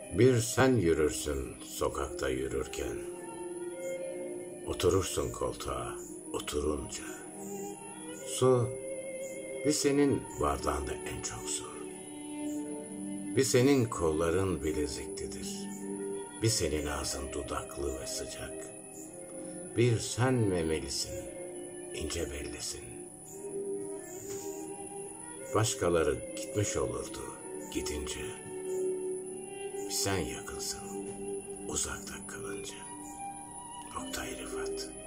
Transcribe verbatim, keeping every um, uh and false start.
Bir sen yürürsün sokakta yürürken, oturursun koltuğa oturunca. Su, bir senin bardağında en çok su. Bir senin kolların bileziklidir. Bir senin ağzın dudaklı ve sıcak. Bir sen memelisin, ince bellisin. Başkaları gitmiş olurdu gidince. Sen yakınsın uzakta kalınca. Oktay Rıfat.